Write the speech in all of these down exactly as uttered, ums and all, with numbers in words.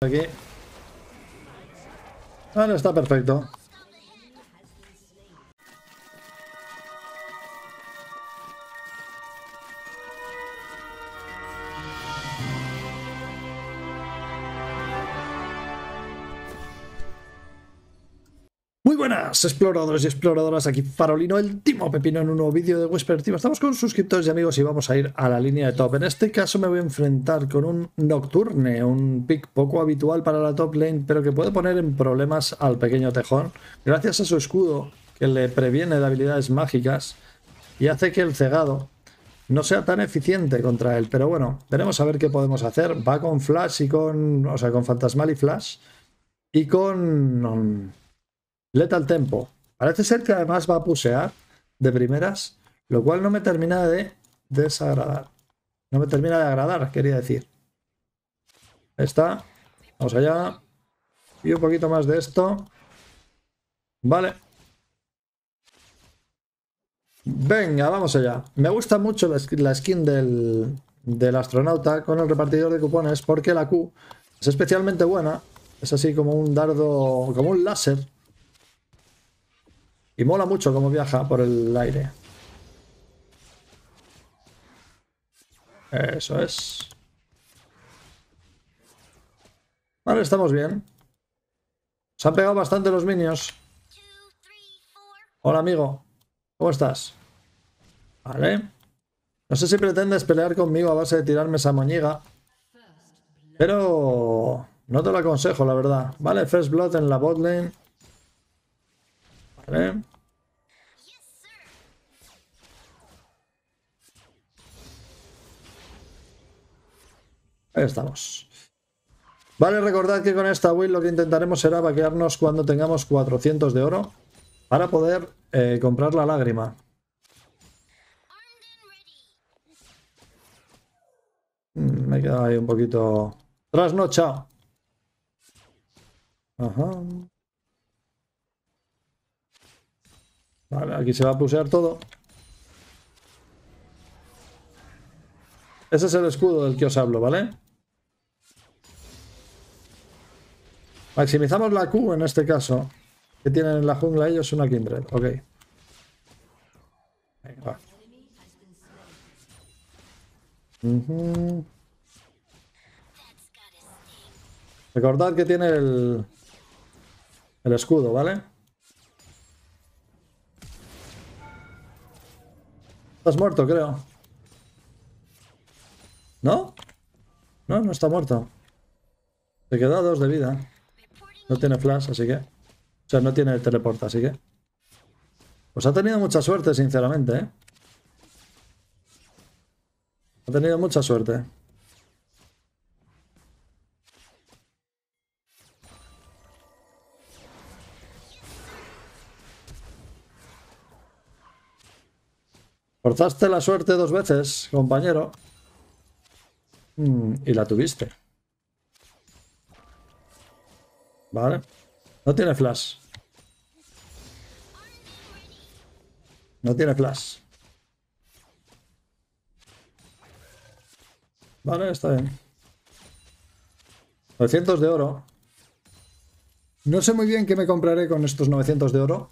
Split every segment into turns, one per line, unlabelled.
Aquí. Vale, está perfecto. Muy buenas, exploradores y exploradoras, aquí Farolino, el Timo Pepino, en un nuevo vídeo de Whisper Team. Estamos con suscriptores y amigos y vamos a ir a la línea de top. En este caso me voy a enfrentar con un Nocturne, un pick poco habitual para la top lane, pero que puede poner en problemas al pequeño tejón, gracias a su escudo, que le previene de habilidades mágicas y hace que el cegado no sea tan eficiente contra él. Pero bueno, veremos a ver qué podemos hacer. Va con Flash y con... o sea, con Fantasmal y Flash y con... Um, Lethal Tempo. Parece ser que además va a pusear de primeras, lo cual no me termina de desagradar. No me termina de agradar, quería decir. Ahí está. Vamos allá. Y un poquito más de esto. Vale. Venga, vamos allá. Me gusta mucho la skin del, del astronauta con el repartidor de cupones porque la Q es especialmente buena. Es así como un dardo, como un láser. Y mola mucho cómo viaja por el aire. Eso es. Vale, estamos bien. Se han pegado bastante los minions. Hola, amigo. ¿Cómo estás? Vale. No sé si pretendes pelear conmigo a base de tirarme esa moñiga. Pero no te lo aconsejo, la verdad. Vale, First Blood en la bot lane. Vale. Ahí estamos. Vale, recordad que con esta build lo que intentaremos será vaquearnos cuando tengamos cuatrocientos de oro para poder eh, comprar la lágrima. Mm, me he quedado ahí un poquito trasnochado. Ajá. Vale, aquí se va a pusear todo. Ese es el escudo del que os hablo, ¿vale? Maximizamos la Q en este caso. Que tienen en la jungla ellos una Kindred. Ok. Venga, va. Uh-huh. Recordad que tiene el, el escudo, ¿vale? Estás muerto, creo. ¿No? No, no está muerto. Se queda dos de vida. No tiene flash, así que... O sea, no tiene teleporta, así que... Pues ha tenido mucha suerte, sinceramente, ¿eh? Ha tenido mucha suerte. Forzaste la suerte dos veces, compañero. Mm, y la tuviste. Vale. No tiene flash. No tiene flash. Vale, está bien. novecientos de oro. No sé muy bien qué me compraré con estos novecientos de oro.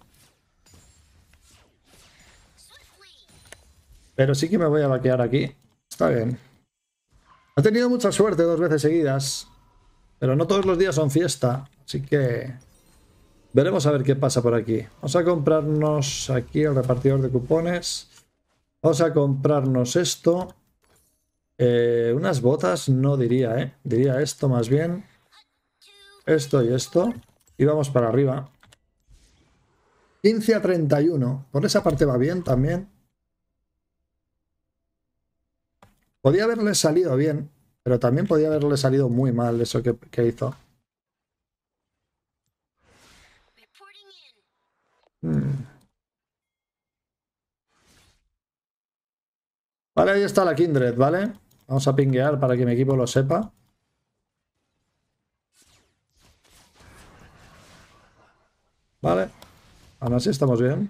Pero sí que me voy a vaquear aquí. Está bien. Ha tenido mucha suerte dos veces seguidas. Pero no todos los días son fiesta. Así que... veremos a ver qué pasa por aquí. Vamos a comprarnos aquí el repartidor de cupones. Vamos a comprarnos esto. Eh, unas botas no diría, ¿eh? Diría esto más bien. Esto y esto. Y vamos para arriba. quince a treinta y uno. Por esa parte va bien también. Podía haberle salido bien, pero también podía haberle salido muy mal eso que, que hizo. Hmm. Vale, ahí está la Kindred, ¿vale? Vamos a pinguear para que mi equipo lo sepa. Vale. Aún así estamos bien.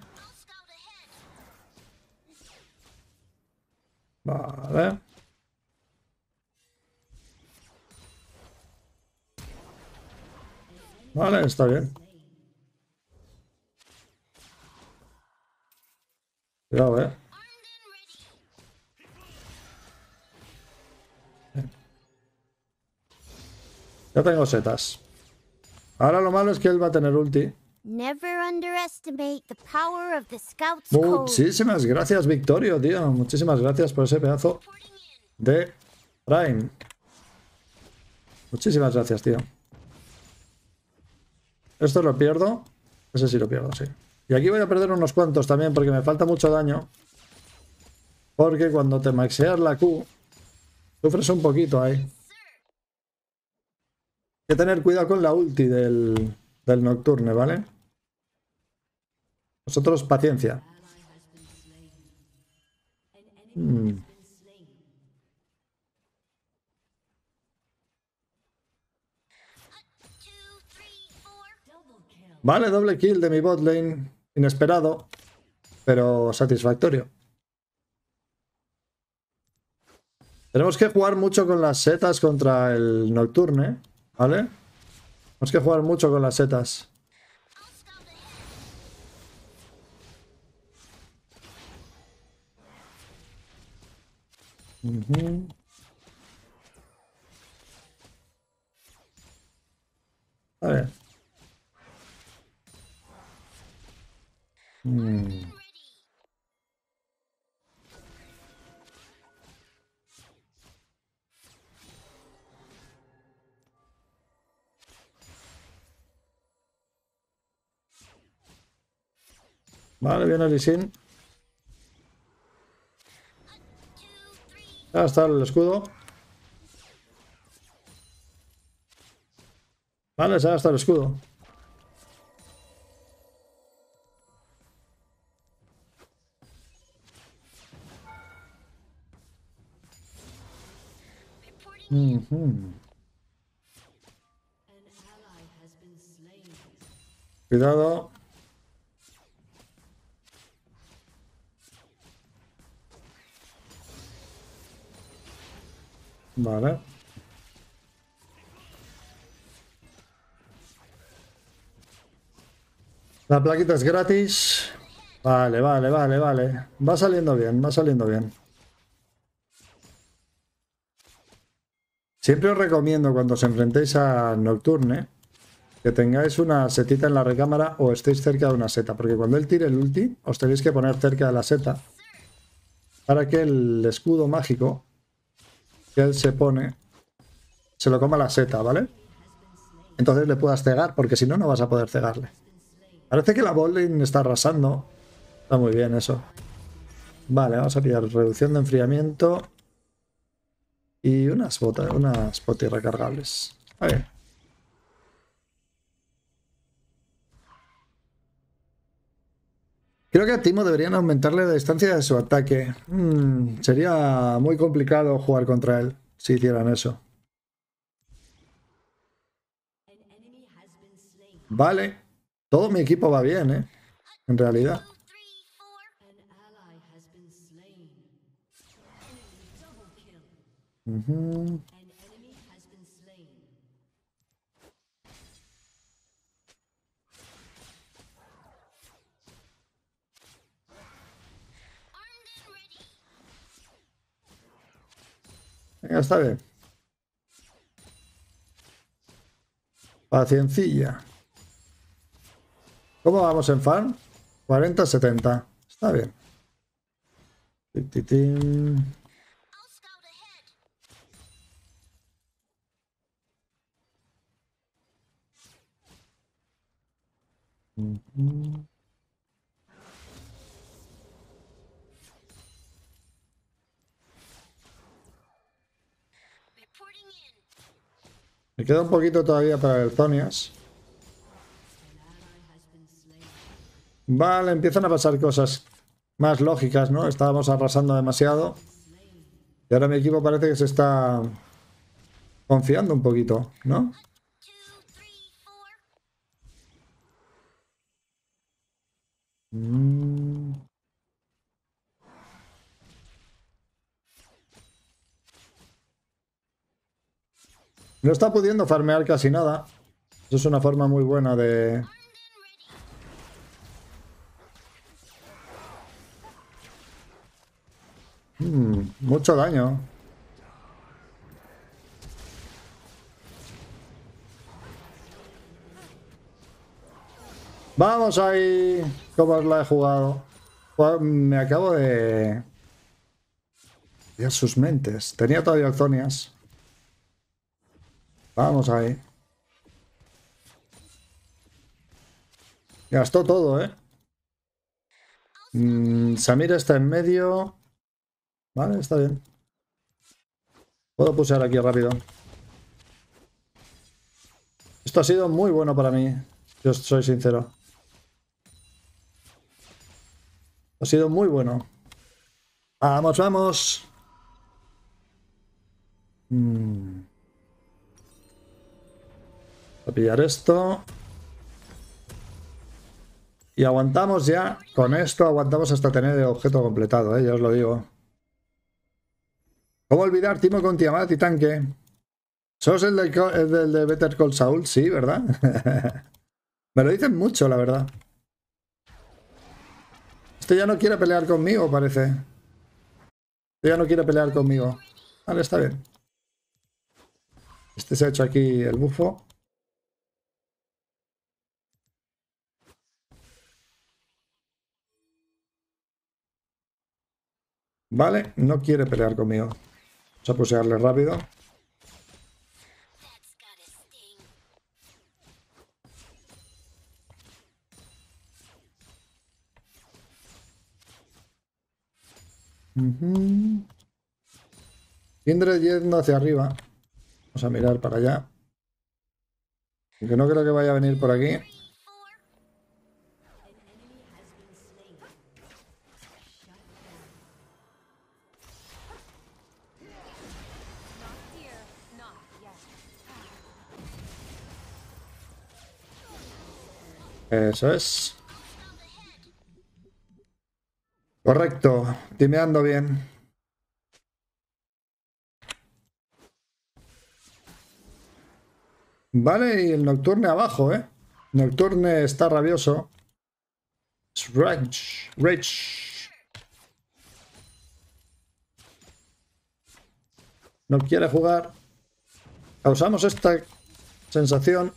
Vale. Vale, está bien. Cuidado, eh. Ya tengo setas. Ahora lo malo es que él va a tener ulti.
Never underestimate the power of the Scout's code.
Muchísimas gracias, Victorio, tío. Muchísimas gracias por ese pedazo de Prime. Muchísimas gracias, tío. Esto lo pierdo. Ese sí lo pierdo, sí. Y aquí voy a perder unos cuantos también porque me falta mucho daño. Porque cuando te maxeas la Q, sufres un poquito ahí. Hay que tener cuidado con la ulti del, del Nocturne, ¿vale? Vosotros, paciencia. Hmm. Vale, doble kill de mi bot lane. Inesperado, pero satisfactorio. Tenemos que jugar mucho con las setas contra el Nocturne, ¿vale? Tenemos que jugar mucho con las setas. Uh-huh. A ver. Hmm. Vale, viene Lee Sin. Ya está el escudo. Vale, ya está el escudo. Uh-huh. Cuidado. Vale. La plaquita es gratis. Vale, vale, vale, vale. Va saliendo bien, va saliendo bien. Siempre os recomiendo cuando os enfrentéis a Nocturne que tengáis una setita en la recámara o estéis cerca de una seta, porque cuando él tire el ulti os tenéis que poner cerca de la seta para que el escudo mágico que él se pone se lo coma la seta, ¿vale? Entonces le puedas cegar, porque si no, no vas a poder cegarle. Parece que la botlane está arrasando. Está muy bien eso. Vale, vamos a pillar reducción de enfriamiento y unas botas, unas botas recargables. A ver. Creo que a Timo deberían aumentarle la distancia de su ataque. Hmm, sería muy complicado jugar contra él si hicieran eso. Vale. Todo mi equipo va bien, ¿eh? En realidad. Uh-huh. Venga, está bien. Paciencilla. ¿Cómo vamos en farm? cuarenta setenta. Está bien. Tin. Uh-huh. Me queda un poquito todavía para el Zonias. Vale, empiezan a pasar cosas más lógicas, ¿no? Estábamos arrasando demasiado. Y ahora mi equipo parece que se está confiando un poquito, ¿no? Mm. No está pudiendo farmear casi nada. Eso es una forma muy buena de... Mm, mucho daño. Vamos ahí. ¿Cómo os la he jugado? Pues me acabo de... de sus mentes. Tenía todavía Octonias. Vamos ahí. Gastó todo, ¿eh? Mm, Samir está en medio. Vale, está bien. Puedo pulsar aquí rápido. Esto ha sido muy bueno para mí. Yo soy sincero. Ha sido muy bueno. Vamos, vamos. Mm. Voy a pillar esto. Y aguantamos ya. Con esto aguantamos hasta tener el objeto completado, ¿eh? Ya os lo digo. ¿Cómo olvidar Timo con Tiamat y tanque? ¿Sos el del, el del de Better Call Saul? Sí, ¿verdad? Me lo dicen mucho, la verdad. Este ya no quiere pelear conmigo, parece. Este ya no quiere pelear conmigo. Vale, está bien. Este se ha hecho aquí el bufo. Vale, no quiere pelear conmigo. Vamos a pusearle rápido. Uh-huh. Kindred yendo hacia arriba. Vamos a mirar para allá. Aunque no creo que vaya a venir por aquí. Eso es. Correcto. Timeando bien. Vale, y el Nocturne abajo, ¿eh? Nocturne está rabioso. Rage. Rage. No quiere jugar. Causamos esta sensación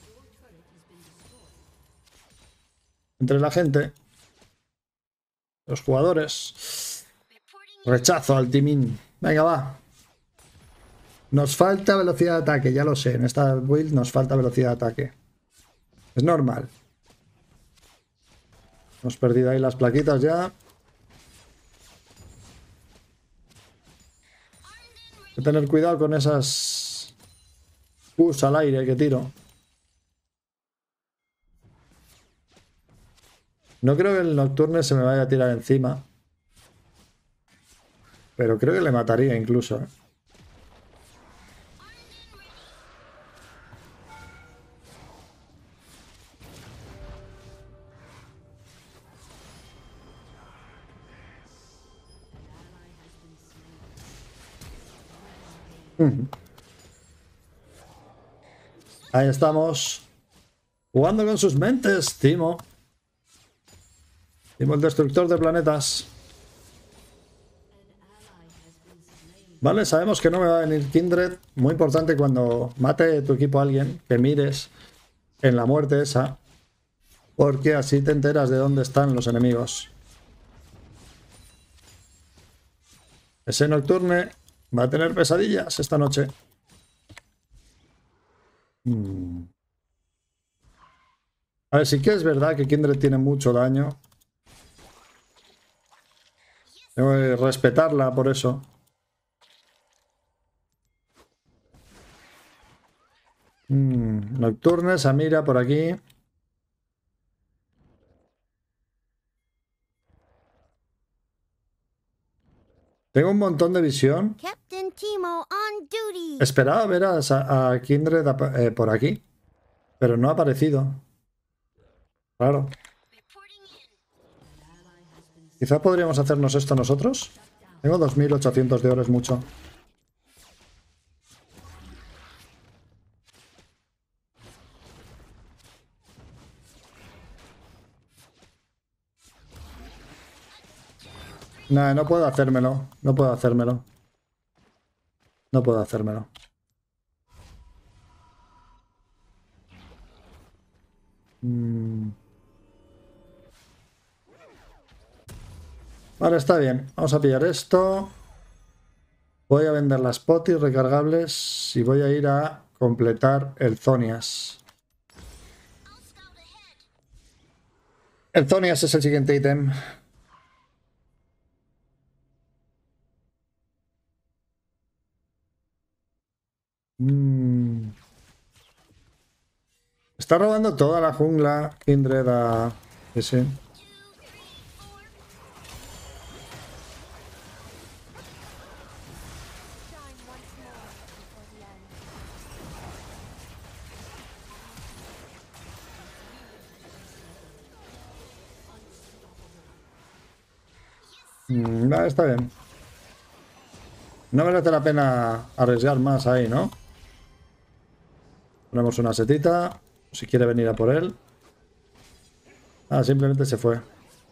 entre la gente. Los jugadores. Rechazo al timín. Venga, va. Nos falta velocidad de ataque, ya lo sé. En esta build nos falta velocidad de ataque. Es normal. Hemos perdido ahí las plaquitas ya. Hay que tener cuidado con esas Qs al aire que tiro. No creo que el Nocturne se me vaya a tirar encima. Pero creo que le mataría incluso, ¿eh? Ahí estamos. Jugando con sus mentes, Timo. Timo el destructor de planetas. Vale, sabemos que no me va a venir Kindred. Muy importante cuando mate tu equipo a alguien, que mires en la muerte esa. Porque así te enteras de dónde están los enemigos. Ese Nocturne va a tener pesadillas esta noche. Hmm. A ver, sí que es verdad que Kindred tiene mucho daño. Tengo que respetarla por eso. Hmm. Nocturne, Samira por aquí. Tengo un montón de visión.
Captain Timo on duty.
Esperaba ver a, a Kindred eh, por aquí, pero no ha aparecido. Claro. Quizá podríamos hacernos esto nosotros. Tengo dos mil ochocientos de oro, es mucho. Nah, no puedo hacérmelo. No puedo hacérmelo. No puedo hacérmelo. Mm. Vale, está bien. Vamos a pillar esto. Voy a vender las potis recargables y voy a ir a completar el Zonias. El Zonias es el siguiente ítem. Mm. Está robando toda la jungla Kindred a... Sí, sí. Mm, vale, está bien. No merece la pena arriesgar más ahí, ¿no? Ponemos una setita. Si quiere venir a por él. Ah, simplemente se fue.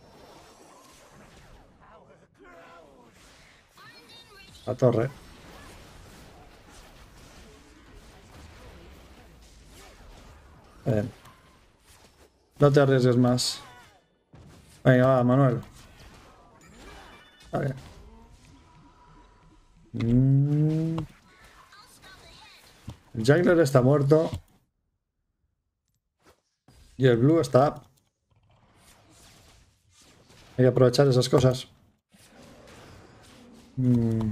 La torre. Bien. No te arriesgues más. Venga, va, Manuel. Está bien. Mm. El jungler está muerto. Y el blue está up. Hay que aprovechar esas cosas. Mm.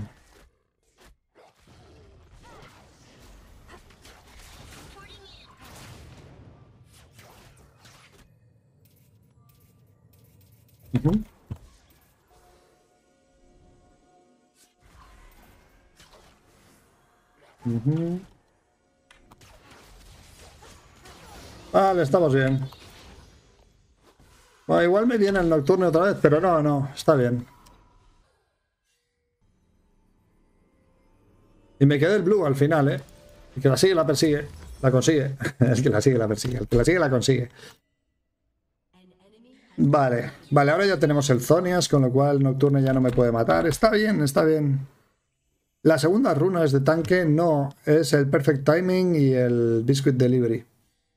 Uh-huh. Uh-huh. Vale, estamos bien. Bueno, igual me viene el nocturno otra vez, pero no, no, está bien. Y me quedé el blue al final, ¿eh? El que la sigue, la persigue. La consigue. El que la sigue, la persigue. El que la sigue, la consigue. Vale, vale, ahora ya tenemos el Zonias, con lo cual Nocturne ya no me puede matar. Está bien, está bien. La segunda runa es de tanque, no, es el Perfect Timing y el Biscuit Delivery.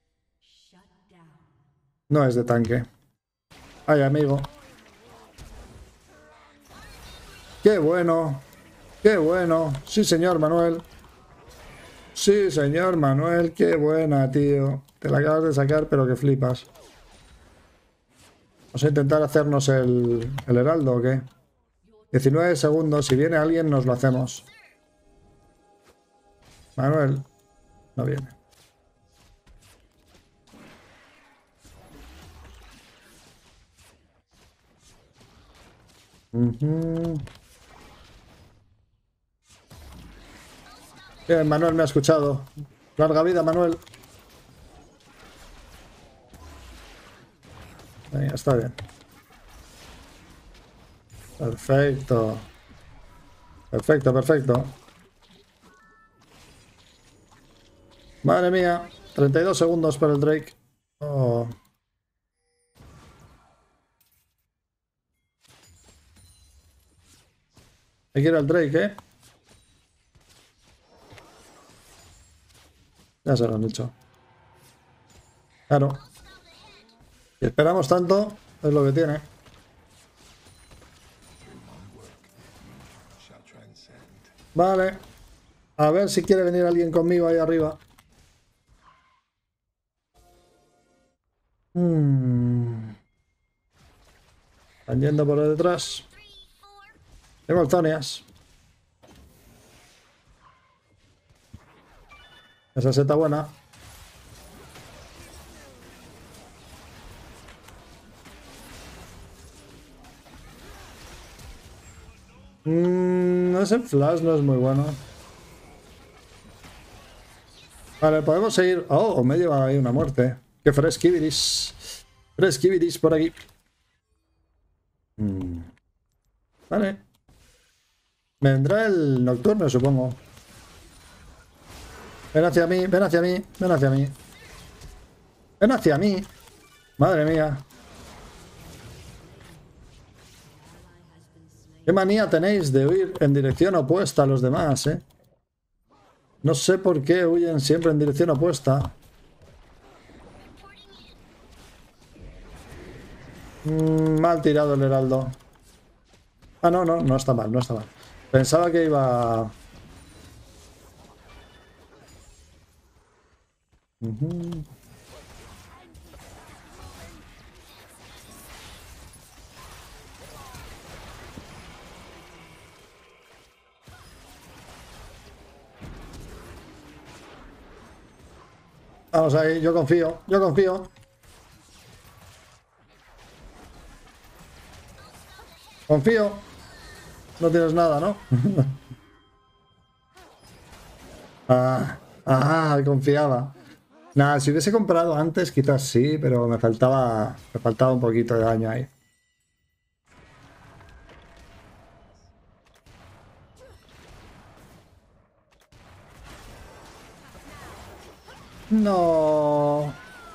No es de tanque. Ay, amigo. Qué bueno. Qué bueno. Sí, señor Manuel. Sí, señor Manuel. Qué buena, tío. Te la acabas de sacar, pero que flipas. Vamos a intentar hacernos el, el heraldo, ¿o qué? diecinueve segundos. Si viene alguien, nos lo hacemos. Manuel. No viene. Uh-huh. Bien, Manuel me ha escuchado. Larga vida, Manuel. Venga, está bien. Perfecto. Perfecto, perfecto. Madre mía. treinta y dos segundos para el Drake. Oh. Hay que ir al Drake, ¿eh? Ya se lo han dicho. Claro. Si esperamos tanto, es lo que tiene. Vale. A ver si quiere venir alguien conmigo ahí arriba. Hmm. Están yendo por detrás. Tengo el Zonias. Esa seta buena. Mm, ese flash no es muy bueno. Vale, podemos seguir. Oh, me lleva ahí una muerte. Que fresquiviris. Fresquiviris por aquí. Mm. Vale. Vendrá el nocturno, supongo. Ven hacia mí, ven hacia mí, ven hacia mí. Ven hacia mí. Madre mía. Qué manía tenéis de huir en dirección opuesta a los demás, ¿eh? No sé por qué huyen siempre en dirección opuesta. Mm, mal tirado el heraldo. Ah, no, no, no está mal, no está mal. Pensaba que iba... Uh-huh. Vamos ahí, yo confío, yo confío. Confío. No tienes nada, ¿no? ah, ah, confiaba. Nada, si hubiese comprado antes, quizás sí, pero me faltaba, me faltaba un poquito de daño ahí. No.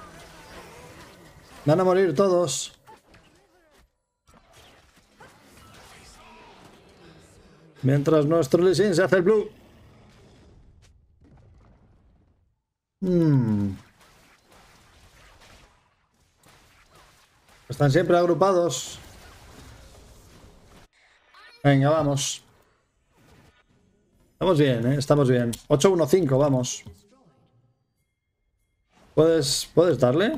Van a morir todos. Mientras nuestro Lee Sin se hace el blue. Hmm. Están siempre agrupados. Venga, vamos. Estamos bien, ¿eh? Estamos bien. ocho uno cinco, vamos. ¿Puedes, ¿puedes darle?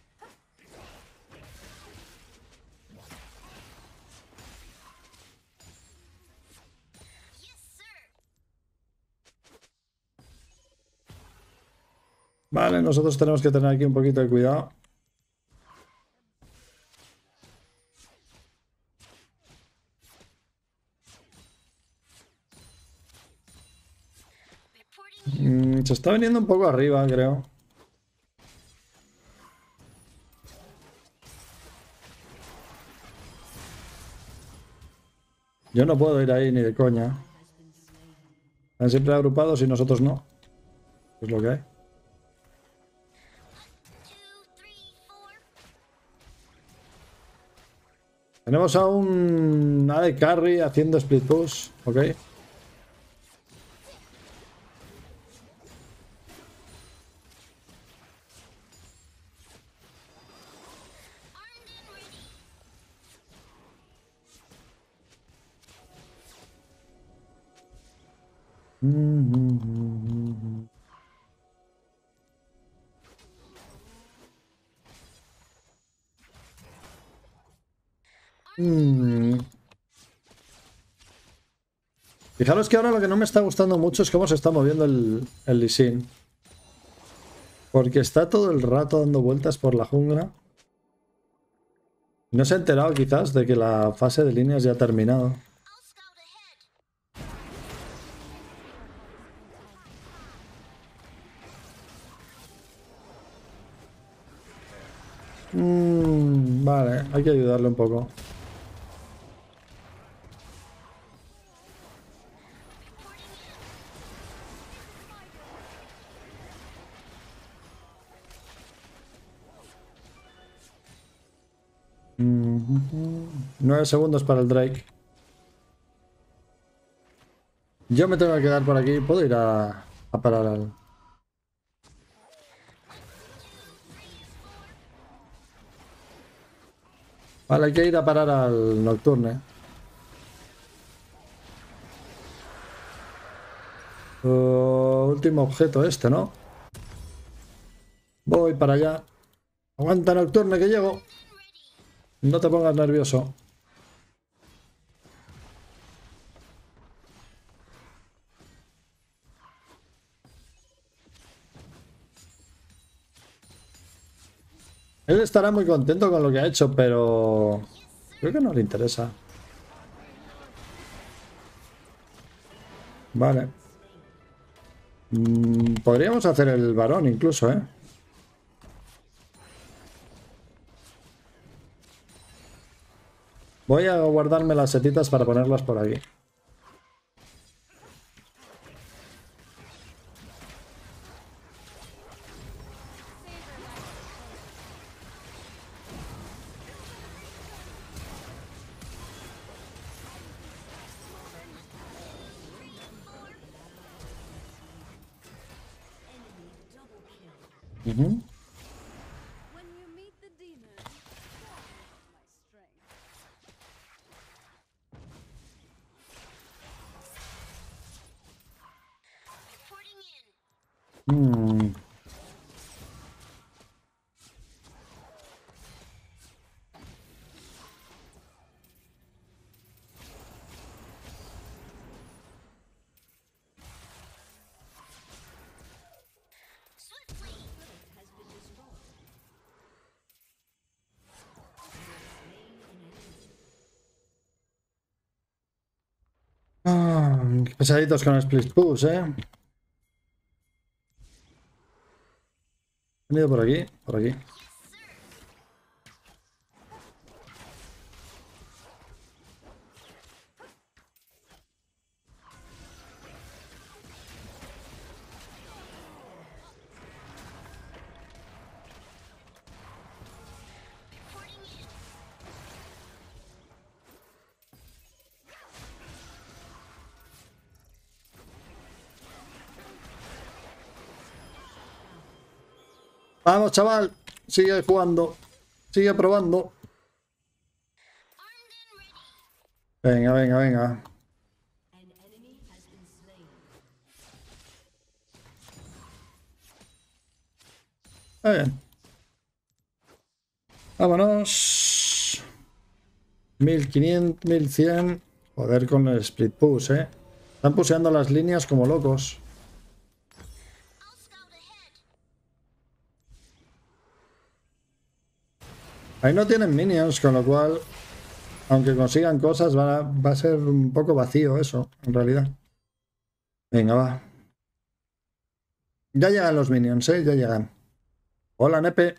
Vale, nosotros tenemos que tener aquí un poquito de cuidado. Mm, se está viniendo un poco arriba, creo. Yo no puedo ir ahí ni de coña. Están siempre agrupados y nosotros no. Es lo que hay. Tenemos a un A D Carry haciendo split push, ok. Mm. Fijaros que ahora lo que no me está gustando mucho es cómo se está moviendo el, el Lee Sin. Porque está todo el rato dando vueltas por la jungla. No se ha enterado quizás de que la fase de líneas ya ha terminado. Mm, vale, hay que ayudarle un poco. Nueve segundos para el Drake. Yo me tengo que quedar por aquí. ¿Puedo ir a, a parar al...? Vale, hay que ir a parar al Nocturne. Uh, último objeto este, ¿no? Voy para allá. Aguanta, Nocturne, que llego. No te pongas nervioso. Él estará muy contento con lo que ha hecho, pero creo que no le interesa. Vale. Mm, podríamos hacer el varón incluso, ¿eh? Voy a guardarme las setitas para ponerlas por aquí. Uh-huh.
When you meet the demon, my strength.
Reporting in.
Hmm.
Swiftly.
Ah, qué pesaditos con Split Push, eh. Venido por aquí, por aquí. Vamos, chaval. Sigue jugando. Sigue probando. Venga, venga, venga. Está bien. Vámonos. mil quinientos, mil cien. Joder con el split push, eh. Están puseando las líneas como locos. Ahí no tienen minions, con lo cual, aunque consigan cosas, va a, va a ser un poco vacío eso, en realidad. Venga, va. Ya llegan los minions, eh. Ya llegan. Hola, Nepe.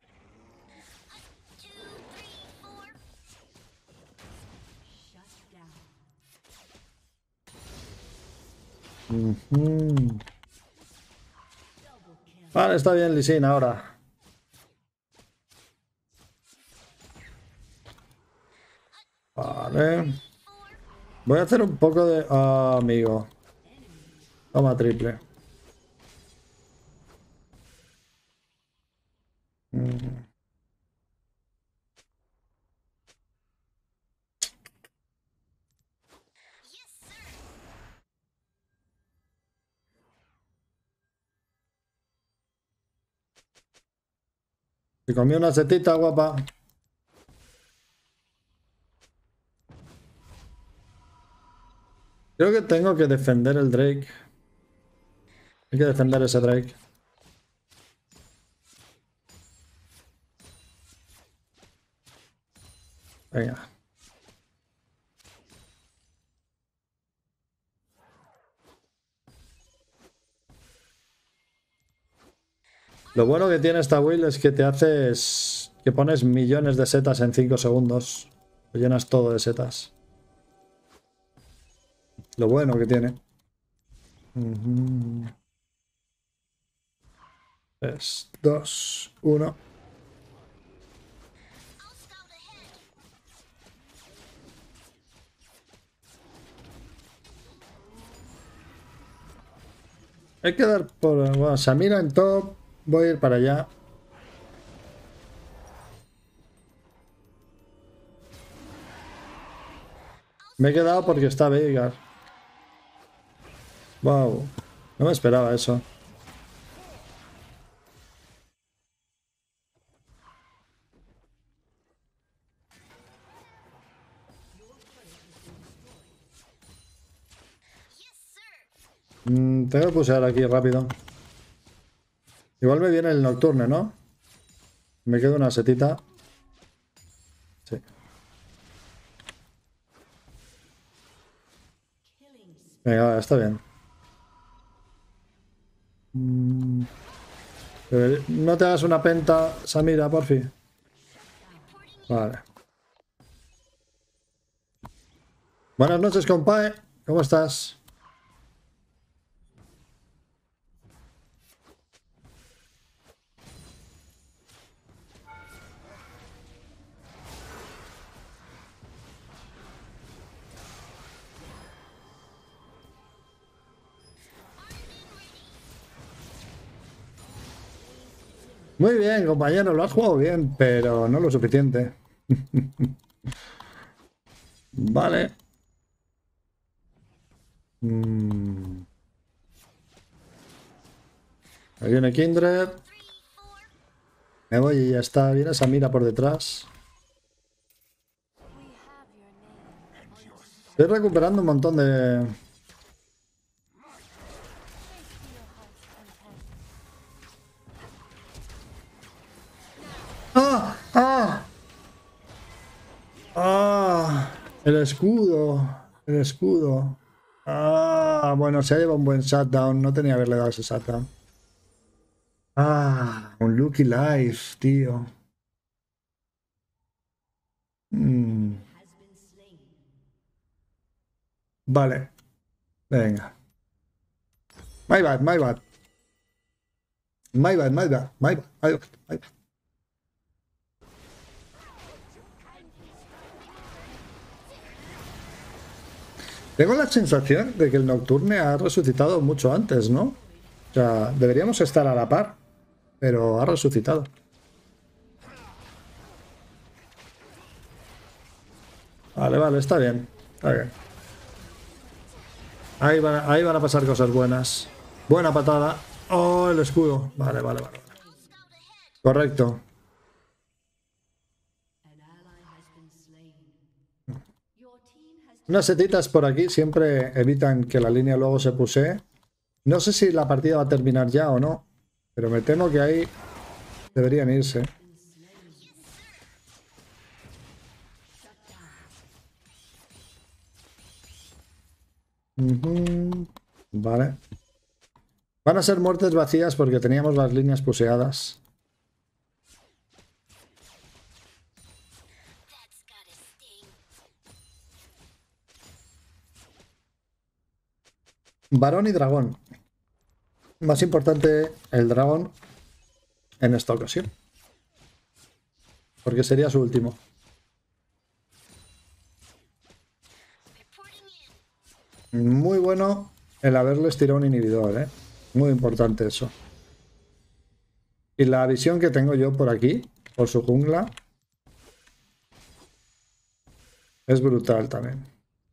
Uh-huh. Vale, está bien, Lee Sin, ahora. Vale. Voy a hacer un poco de... Ah, amigo. Toma triple. Mm. Se comió una setita, guapa. Creo que tengo que defender el Drake. Hay que defender ese Drake. Venga. Lo bueno que tiene esta build es que te haces... que pones millones de setas en cinco segundos. Lo llenas todo de setas. Lo bueno que tiene. Uh-huh. tres, dos, uno. Hay que dar por... Bueno, Samira en top. Voy a ir para allá. Me he quedado porque está Veigar. Wow. No me esperaba eso. Mm, tengo que pulsar aquí rápido. Igual me viene el nocturne, ¿no? Me quedo una setita. Sí. Venga, está bien. Mm. No te hagas una penta, Samira, por fin. Vale. Buenas noches, compadre. ¿Cómo estás? Muy bien, compañero, lo has jugado bien, pero no lo suficiente. Vale. Mm. Ahí viene Kindred. Me voy y ya está. Viene esa mira por detrás. Estoy recuperando un montón de... ¡Ah! ¡Ah! ¡Ah! El escudo. El escudo. Ah, bueno, se ha llevado un buen shutdown. No tenía que haberle dado ese shutdown. Ah, un Lucky Life, tío. Mm. Vale. Venga. My bad, my bad. My bad, my bad, my bad, my bad, my bad. Tengo la sensación de que el Nocturne ha resucitado mucho antes, ¿no? O sea, deberíamos estar a la par, pero ha resucitado. Vale, vale, está bien. Está bien. Ahí van, ahí van a pasar cosas buenas. Buena patada. Oh, el escudo. Vale, vale, vale. Correcto. Unas setitas por aquí siempre evitan que la línea luego se pusee. No sé si la partida va a terminar ya o no, pero me temo que ahí deberían irse. Uh-huh. Vale. Van a ser muertes vacías porque teníamos las líneas puseadas. Varón y dragón. Más importante el dragón en esta ocasión. Porque sería su último. Muy bueno el haberles tirado un inhibidor, ¿eh? Muy importante eso. Y la visión que tengo yo por aquí, por su jungla, es brutal también.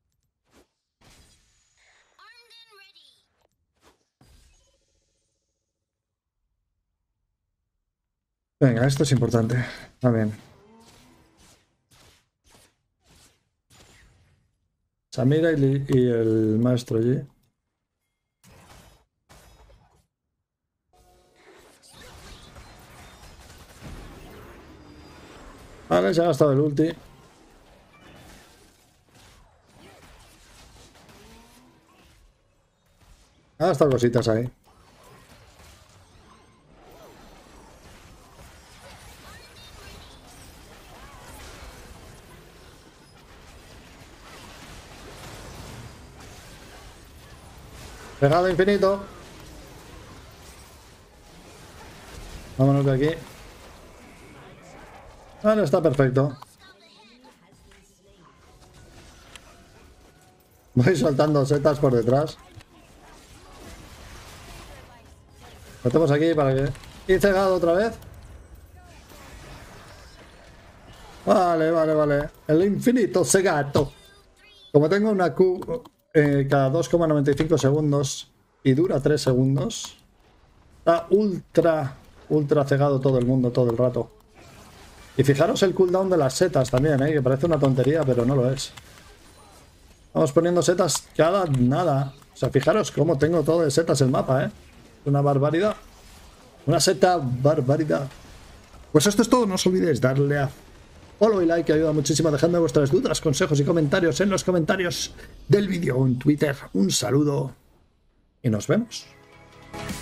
Venga, esto es importante también. Samira y, y el maestro allí. Vale, se ha gastado el ulti. Ha gastado cositas ahí. Pegado infinito. Vámonos de aquí. Vale, está perfecto. Voy soltando setas por detrás. Metemos aquí para que... Y cegado otra vez. Vale, vale, vale. El infinito cegato. Como tengo una Q eh, cada dos coma noventa y cinco segundos y dura tres segundos, está ultra, ultra cegado todo el mundo todo el rato. Y fijaros el cooldown de las setas también, ¿eh? Que parece una tontería, pero no lo es. Vamos poniendo setas cada nada. O sea, fijaros cómo tengo todo de setas el mapa, ¿eh? Una barbaridad. Una seta barbaridad. Pues esto es todo. No os olvidéis darle a follow y like, que ayuda muchísimo. Dejadme vuestras dudas, consejos y comentarios en los comentarios del vídeo o en Twitter. Un saludo y nos vemos.